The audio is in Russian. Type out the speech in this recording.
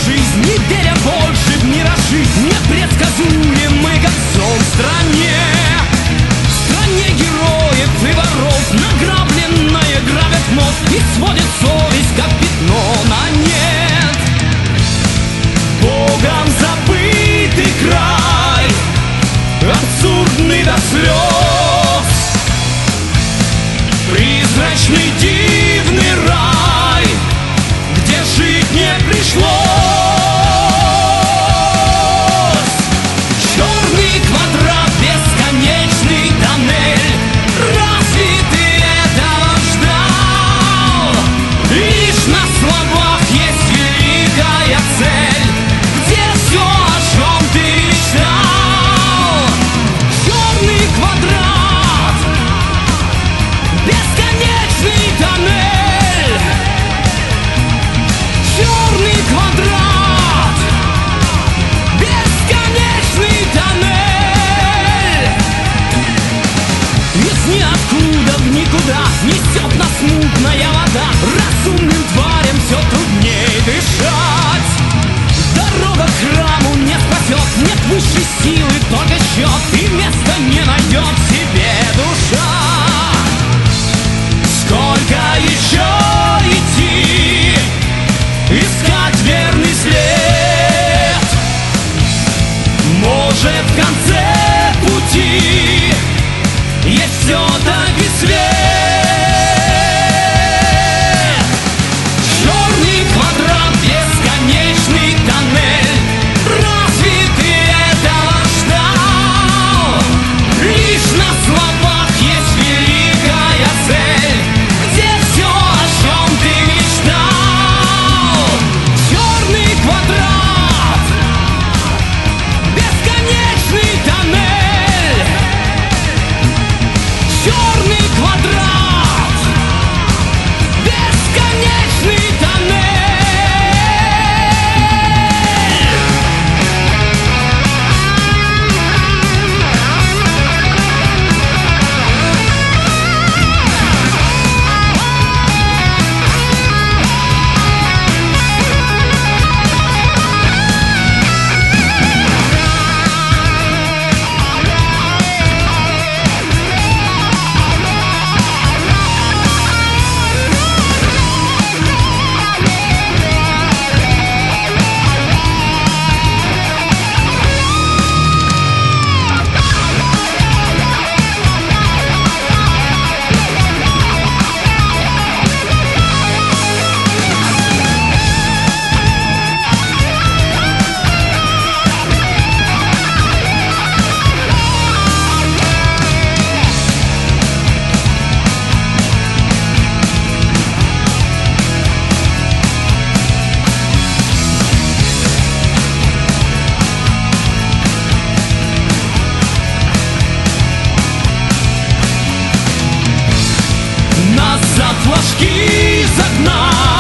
жизнь, не веря больше в миражи, непредсказуемый как сон в стране. В стране героев и воров, награбленное грабят мост и сводит совесть, как пятно на нет. Богом забытый край, абсурдный до слез, призрачный дивный рай, где жить не пришлось. Черный квадрат, бесконечный тоннель, разве ты этого ждал? Лишь на словах есть великая цель, где все, о чем ты мечтал. Черный квадрат, бесконечный тоннель. Черный квадрат, бесконечный тоннель. Из ниоткуда в никуда несет нас мутная вода. Разумным тварям все труднее дышать. Дорога к храму не спасет, нет высшей силы, только счет, и места не найдет себе душа. Сколько еще идти, искать верный след? Может, в конце пути есть все-таки свет? Черный квадрат, бесконечный тоннель, разве ты этого ждал? Лишь на словах есть великая цель, где все, о чем ты мечтал. Черный квадрат, бесконечный тоннель. Черный квадрат, бесконечный тоннель. Нас за флажки загнал